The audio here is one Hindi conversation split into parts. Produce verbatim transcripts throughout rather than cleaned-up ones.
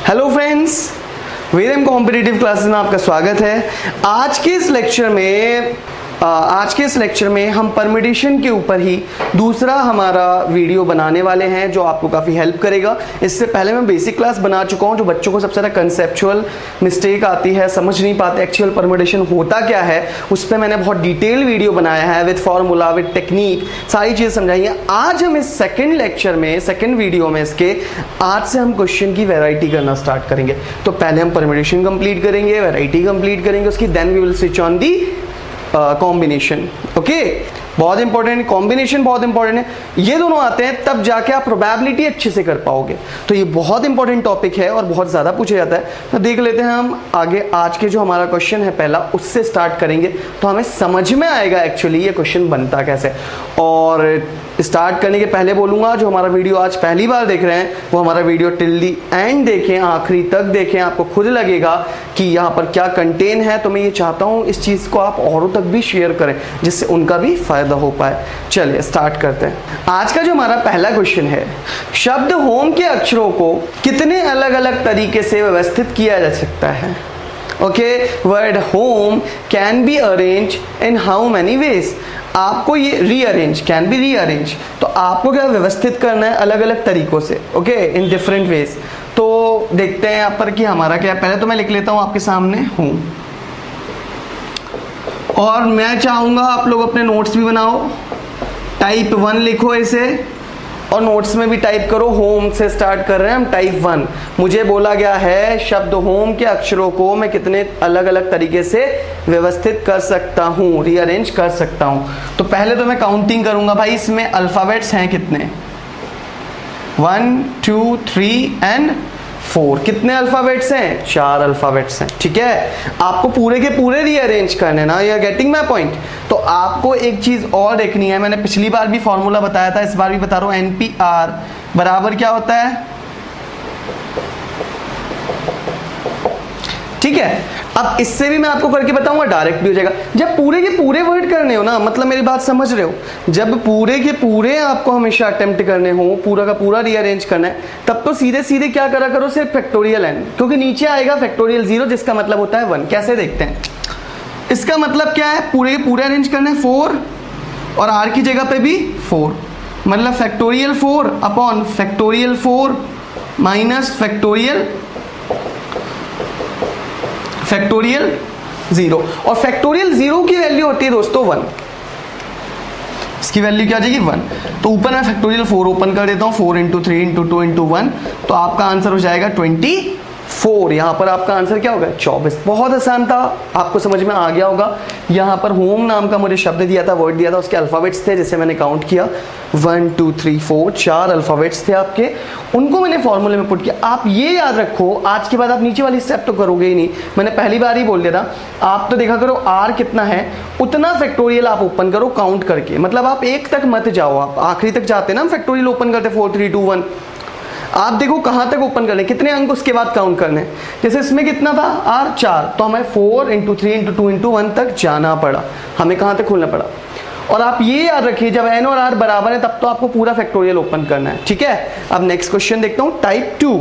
Hello friends, Vedam competitive classes में आपका स्वागत है। आज के इस लेक्चर में आज के इस लेक्चर में हम परम्यूटेशन के ऊपर ही दूसरा हमारा वीडियो बनाने वाले हैं जो आपको काफ़ी हेल्प करेगा। इससे पहले मैं बेसिक क्लास बना चुका हूं जो बच्चों को सबसे ज़्यादा कंसेप्चुअल मिस्टेक आती है, समझ नहीं पाते एक्चुअल परम्यूटेशन होता क्या है। उस पर मैंने बहुत डिटेल वीडियो बनाया है विद फार्मूला, विद टेक्निक, सारी चीज़ें समझाई है। आज हम इस सेकेंड लेक्चर में, सेकेंड वीडियो में इसके आज से हम क्वेश्चन की वेराइटी करना स्टार्ट करेंगे। तो पहले हम परम्यूटेशन कंप्लीट करेंगे, वेराइटी कंप्लीट करेंगे, उसकी then we will switch on the combination. Okay, बहुत इंपॉर्टेंट, कॉम्बिनेशन बहुत इंपॉर्टेंट है। ये दोनों आते हैं तब जाके आप प्रोबेबिलिटी अच्छे से कर पाओगे। तो ये बहुत इंपॉर्टेंट टॉपिक है और बहुत ज़्यादा पूछा जाता है। तो देख लेते हैं हम आगे। आज के जो हमारा क्वेश्चन है पहला, उससे स्टार्ट करेंगे तो हमें समझ में आएगा एक्चुअली ये क्वेश्चन बनता कैसे। और स्टार्ट करने के पहले बोलूँगा जो हमारा वीडियो आज पहली बार देख रहे हैं वो हमारा वीडियो टिल दी एंड देखें, आखिरी तक देखें, आपको खुद लगेगा कि यहाँ पर क्या कंटेन है। तो मैं ये चाहता हूँ इस चीज़ को आप औरों तक भी शेयर करें जिससे उनका भी फायदा हो पाए। चलिए स्टार्ट करते हैं। आज का जो हमारा पहला क्वेश्चन है, शब्द होम के अक्षरों को कितने अलग अलग तरीके से व्यवस्थित किया जा सकता है। Okay, word home can be arrange in how many ways. आपको ये रीअरेंज, कैन बी रीअरेंज, तो आपको क्या व्यवस्थित करना है अलग अलग तरीकों से। Okay, in different ways. तो देखते हैं यहाँ पर कि हमारा क्या, पहले तो मैं लिख लेता हूँ आपके सामने होम, और मैं चाहूंगा आप लोग अपने नोट्स भी बनाओ, टाइप वन लिखो इसे, और नोट्स में भी टाइप करो। होम से स्टार्ट कर रहे हैं हम, टाइप वन। मुझे बोला गया है शब्द होम के अक्षरों को मैं कितने अलग अलग तरीके से व्यवस्थित कर सकता हूँ, रीअरेंज कर सकता हूँ। तो पहले तो मैं काउंटिंग करूंगा भाई, इसमें अल्फाबेट्स हैं कितने, one two three and four. कितने अल्फाबेट्स हैं? चार अल्फाबेट्स हैं। ठीक है, आपको पूरे के पूरे रीअरेंज करने ना, you are getting my point. तो आपको एक चीज और देखनी है, मैंने पिछली बार भी फॉर्मूला बताया था, इस बार भी बता रहा हूं। एन पी आर बराबर क्या होता है, ठीक है। अब इससे भी मैं आपको करके बताऊंगा, डायरेक्ट भी हो जाएगा। जब पूरे के पूरे वर्ड करने हो ना, मतलब मेरी बात समझ रहे हो, जब पूरे के पूरे आपको हमेशा अटेम्प्ट करने हो, पूरा का पूरा रीअरेंज करना है, तब तो सीधे सीधे क्या करा करो, सिर्फ फैक्टोरियल एन, क्योंकि नीचे आएगा फैक्टोरियल जीरो जिसका मतलब होता है वन। कैसे देखते हैं, इसका मतलब क्या है, पूरे के पूरे अरेंज करना है, फोर और आर की जगह पे भी फोर, मतलब factorial four upon factorial four minus factorial factorial zero. और फैक्टोरियल जीरो की वैल्यू होती है दोस्तों वन, इसकी वैल्यू क्या आ जाएगी, वन। तो ऊपर मैं फैक्टोरियल फोर ओपन कर देता हूँ, four into three into two into one, तो आपका आंसर हो जाएगा ट्वेंटी फोर। यहाँ पर आपका आंसर क्या होगा, चौबीस। बहुत आसान था, आपको समझ में आ गया होगा। यहाँ पर होम नाम का मुझे शब्द दिया था, वर्ड दिया था, उसके अल्फाबेट्स थे जिसे मैंने काउंट किया, वन टू थ्री फोर, चार अल्फाबेट्स थे आपके, उनको मैंने फॉर्मूले में पुट किया। आप ये याद रखो, आज के बाद आप नीचे वाली स्टेप तो करोगे ही नहीं, मैंने पहली बार ही बोल दिया था। आप तो देखा करो आर कितना है, उतना फैक्टोरियल आप ओपन करो काउंट करके, मतलब आप एक तक मत जाओ, आप आखिरी तक जाते ना, फैक्टोरियल ओपन करते फोर थ्री टू वन, आप देखो कहां तक ओपन करने, कितने अंक उसके बाद काउंट करने। जैसे इसमें कितना था आर चार, तो हमें four into three into two into one तक जाना पड़ा, हमें कहां तक खोलना पड़ा। और आप ये याद रखिए जब एन और आर बराबर है तब तो आपको पूरा फैक्टोरियल ओपन करना है। ठीक है, अब नेक्स्ट क्वेश्चन देखता हूं, टाइप टू।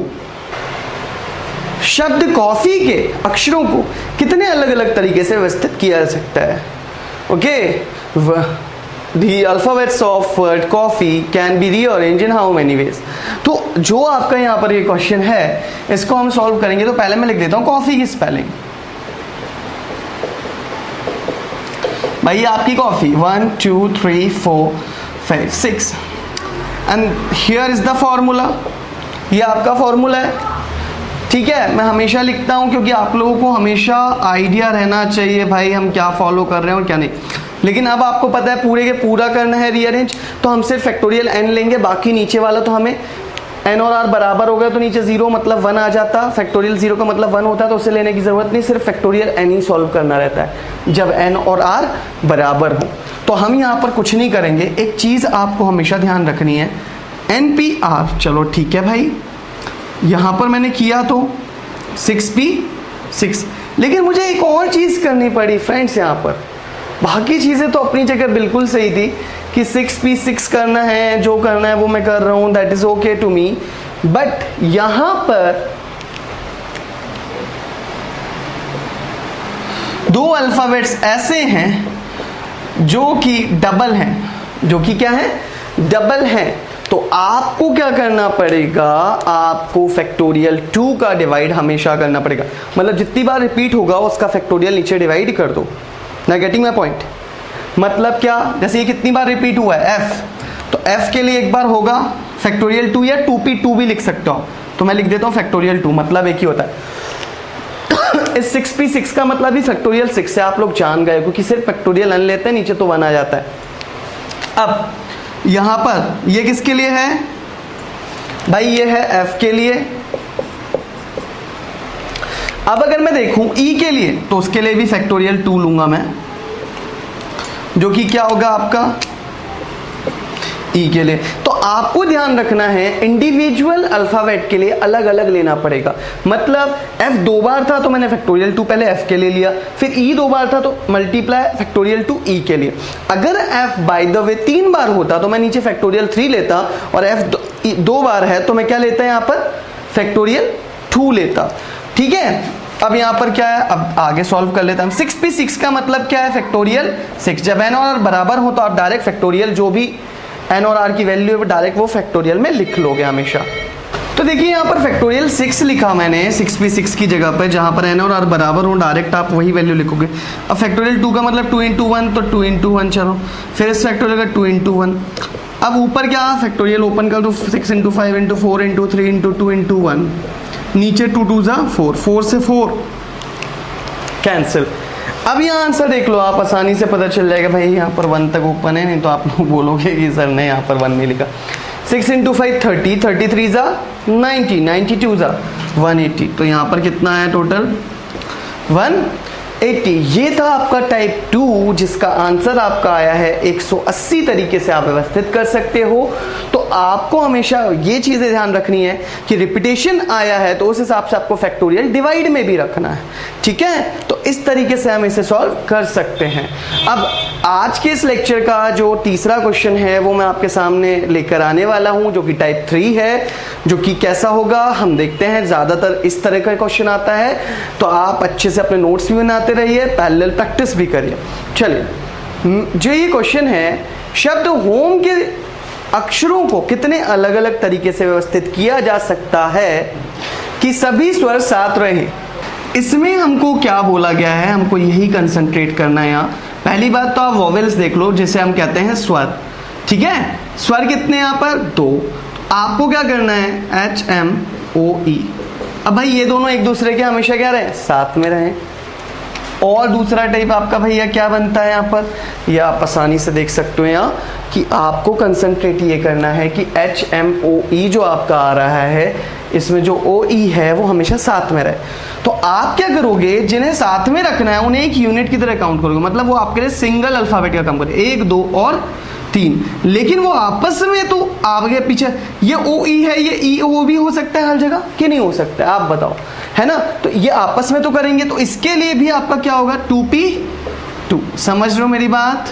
शब्द कॉफी के अक्षरों को कितने अलग अलग तरीके से व्यवस्थित किया जा सकता है। Okay, The alphabets of word coffee can be rearranged in how many ways। तो जो आपका यहाँ पर ये क्वेश्चन है इसको हम सॉल्व करेंगे। तो पहले मैं लिख देता हूँ कॉफी की स्पेलिंग, भाई आपकी copy, one two three four five six, and here is the formula. ये आपका फॉर्मूला है, ठीक है। मैं हमेशा लिखता हूँ क्योंकि आप लोगों को हमेशा आइडिया रहना चाहिए भाई हम क्या फॉलो कर रहे हैं और क्या नहीं। लेकिन अब आपको पता है पूरे के पूरा करना है रीअरेंज, तो हम सिर्फ फैक्टोरियल एन लेंगे, बाकी नीचे वाला तो हमें एन और आर बराबर हो गया तो नीचे जीरो मतलब वन आ जाता, फैक्टोरियल जीरो का मतलब वन होता है, तो उसे लेने की जरूरत नहीं, सिर्फ फैक्टोरियल एन ही सॉल्व करना रहता है जब एन और आर बराबर हो। तो हम यहाँ पर कुछ नहीं करेंगे, एक चीज आपको हमेशा ध्यान रखनी है, एन पी आर। चलो ठीक है भाई, यहाँ पर मैंने किया तो सिक्स पी सिक्स, लेकिन मुझे एक और चीज करनी पड़ी फ्रेंड्स यहाँ पर। बाकी चीजें तो अपनी जगह बिल्कुल सही थी कि सिक्स पी सिक्स करना है, जो करना है वो मैं कर रहा हूं, that is okay to me. But यहां पर दो अल्फाबेट्स ऐसे हैं जो कि डबल हैं, जो कि क्या है, डबल हैं, तो आपको क्या करना पड़ेगा, आपको फैक्टोरियल टू का डिवाइड हमेशा करना पड़ेगा। मतलब जितनी बार रिपीट होगा उसका फैक्टोरियल नीचे डिवाइड कर दो। ना गेटिंग माय पॉइंट? मतलब क्या, जैसे ये कितनी बार रिपीट हुआ है एफ, तो एफ के लिए एक बार होगा फैक्टोरियल टू, या टू पी टू भी लिख सकता हूं, तो मैं लिख देता हूं फैक्टोरियल टू, मतलब एक ही होता है। इस सिक्स पी सिक्स का मतलब भी फैक्टोरियल सिक्स है, आप लोग जान गए, क्योंकि सिर्फ फैक्टोरियल एन लेते हैं नीचे तो वन आ जाता है। अब यहां पर ये किसके लिए है भाई, ये है एफ के लिए। अब अगर मैं देखूं ई के लिए, तो उसके लिए भी फैक्टोरियल टू लूंगा मैं, जो कि क्या होगा आपका ई के लिए। तो आपको ध्यान रखना है इंडिविजुअल अल्फाबेट के लिए अलग अलग लेना पड़ेगा। मतलब एफ दो बार था तो मैंने फैक्टोरियल टू पहले एफ के लिए लिया, फिर ई दो बार था तो मल्टीप्लाई फैक्टोरियल टू ई के लिए। अगर एफ बाय द वे तीन बार होता तो मैं नीचे फैक्टोरियल थ्री लेता, और एफ दो, दो बार है तो मैं क्या लेता यहां पर फैक्टोरियल टू लेता। ठीक है, अब यहां पर क्या है, अब आगे सॉल्व कर लेता हूं। सिक्स पी सिक्स का मतलब क्या है, फैक्टोरियल सिक्स। जब एन और आर बराबर हो तो आप डायरेक्ट फैक्टोरियल जो भी एन और आर की वैल्यू है डायरेक्ट वो फैक्टोरियल में लिख लोगे हमेशा। तो देखिए यहाँ पर फैक्टोरियल सिक्स लिखा मैंने सिक्स पी सिक्स की जगह पर, जहां पर एन और आर बराबर हो डायरेक्ट आप वही वैल्यू लिखोगे। अब फैक्टोरियल टू का मतलब टू इंटू वन, तो टू इंटू वन, चलो फिर इस फैक्टोरियल का टू इंटू वन। अब ऊपर क्या फैक्टोरियल ओपन कर दो, six into five into four into three into two into one, नीचे टू टू जा फोर, फोर से फोर कैंसिल। अब यहाँ आंसर देख लो आप, आसानी से पता चल जाएगा भाई यहाँ पर वन तक ओपन है, नहीं तो आप लोग बोलोगे कि सर ने यहाँ पर वन नहीं लिखा। Six into five thirty, thirty three जा नाइनटी, नाइनटी टू जा वन एटी, तो यहाँ पर कितना है टोटल वन एटी। ये था आपका टाइप टू, जिसका आंसर आपका आया है एक सौ अस्सी। तरीके से आप व्यवस्थित कर सकते हो। तो आपको हमेशा ये चीजें ध्यान रखनी है कि रिपीटेशन आया है तो उस हिसाब से आपको फैक्टोरियल डिवाइड में भी रखना है। ठीक है, तो इस तरीके से हम इसे सॉल्व कर सकते हैं। अब आज के इस लेक्चर का जो तीसरा क्वेश्चन है वो मैं आपके सामने लेकर आने वाला हूं, जो कि टाइप थ्री है, जो कि कैसा होगा हम देखते हैं। ज्यादातर इस तरह का क्वेश्चन आता है, तो आप अच्छे से अपने नोट्स भी बनाते रहिए, पैरेलल प्रैक्टिस भी करिए। चलिए, जो ये क्वेश्चन है, शब्द होम के अक्षरों को कितने अलग अलग तरीके से व्यवस्थित किया जा सकता है कि सभी स्वर साथ रहें। इसमें हमको क्या बोला गया है, हमको यही कंसंट्रेट करना है। यहाँ पहली बात तो आप वॉवेल्स देख लो, जिसे हम कहते हैं स्वर। ठीक है, स्वर कितने यहाँ पर दो, आपको क्या करना है एच एम ओ ई। अब भाई ये दोनों एक दूसरे के हमेशा क्या रहे, साथ में रहे। और दूसरा टाइप आपका भैया क्या बनता है यहाँ पर, ये आप आसानी से देख सकते हो यहाँ कि आपको कंसंट्रेट ये करना है कि एच एम ओ ई जो आपका आ रहा है, इसमें जो ओ ई है वो हमेशा साथ में रहे। तो आप क्या करोगे, जिन्हें साथ में रखना है उन्हें एक यूनिट की तरह काउंट करोगे। मतलब वो आपके लिए सिंगल अल्फाबेट का काम करे, एक दो और तीन, लेकिन वो आपस में तो आगे पीछे, ये ओ ई है, ये ई ओ भी हो सकता है हर जगह कि नहीं हो सकता है, आप बताओ, है ना। तो ये आपस में तो करेंगे, तो इसके लिए भी आपका क्या होगा टू पी टू। समझ रहे हो मेरी बात,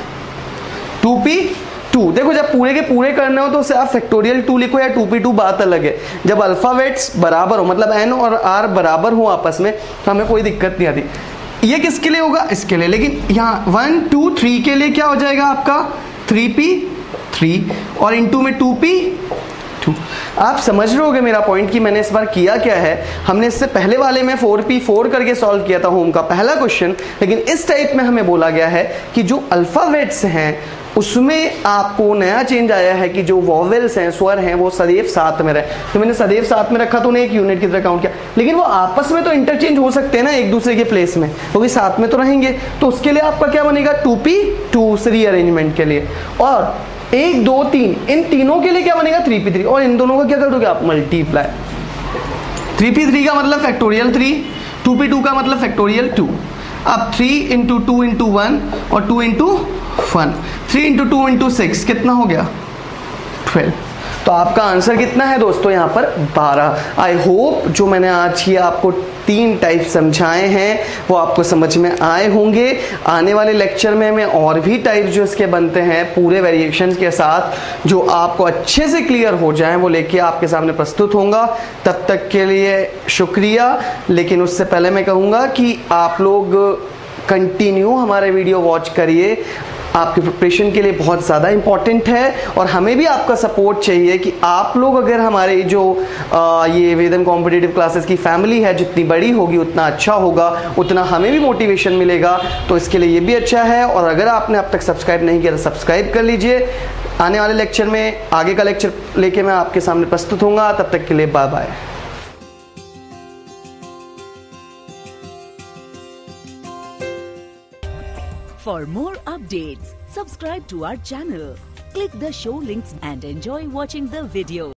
टू पी टू। देखो जब पूरे के पूरे करने हो तो उसे आप फैक्टोरियल टू लिखो या टू पी टू, बात अलग है। जब अल्फाबेट्स बराबर हो, मतलब एन और आर बराबर हो आपस में, तो हमें कोई दिक्कत नहीं आती। ये किसके लिए होगा, इसके लिए। लेकिन यहाँ वन टू थ्री के लिए क्या हो जाएगा आपका थ्री पी थ्री, और इनटू में टू पी टू। आप समझ रहे होगे मेरा पॉइंट कि मैंने इस बार किया क्या है। हमने इससे पहले वाले में फोर पी फोर करके सॉल्व किया था होम का पहला क्वेश्चन, लेकिन इस टाइप में हमें बोला गया है कि जो अल्फाबेट्स हैं उसमें आपको नया चेंज आया है कि जो वॉवेल्स हैं, स्वर हैं, वो सदैव साथ में रहे। तो मैंने सदैव साथ में रखा तो उन्हें एक यूनिट की तरह काउंट किया, लेकिन वो आपस में तो इंटरचेंज हो सकते हैं ना एक दूसरे के प्लेस में, क्योंकि साथ में तो रहेंगे। तो उसके लिए आपका क्या बनेगा टू पी टू रीअरेंजमेंट के लिए, और एक दो तीन, इन तीनों के लिए क्या बनेगा थ्री पी थ्री, और इन दोनों का क्या करोगे आप मल्टीप्लाई। थ्री पी थ्री का मतलब factorial three, two P two का मतलब फैक्टोरियल टू। अब three into two into one और two into one, three into two into six कितना हो गया ट्वेल्व। तो आपका आंसर कितना है दोस्तों यहाँ पर बारह। आई होप जो मैंने आज ये आपको तीन टाइप समझाए हैं वो आपको समझ में आए होंगे। आने वाले लेक्चर में मैं और भी टाइप जो इसके बनते हैं पूरे वेरिएशन के साथ, जो आपको अच्छे से क्लियर हो जाएं, वो लेके आपके सामने प्रस्तुत होऊंगा। तब तक के लिए शुक्रिया। लेकिन उससे पहले मैं कहूँगा कि आप लोग कंटिन्यू हमारे वीडियो वॉच करिए, आपके प्रिपरेशन के लिए बहुत ज़्यादा इंपॉर्टेंट है। और हमें भी आपका सपोर्ट चाहिए कि आप लोग अगर हमारे जो आ, ये वेदम कॉम्पिटिटिव क्लासेस की फैमिली है जितनी बड़ी होगी उतना अच्छा होगा, उतना हमें भी मोटिवेशन मिलेगा। तो इसके लिए ये भी अच्छा है। और अगर आपने अब तक सब्सक्राइब नहीं किया तो सब्सक्राइब कर लीजिए। आने वाले लेक्चर में आगे का लेक्चर लेके मैं आपके सामने प्रस्तुत होऊंगा। तब तक के लिए bye bye. For more updates, subscribe to our channel, click the show links and enjoy watching the video.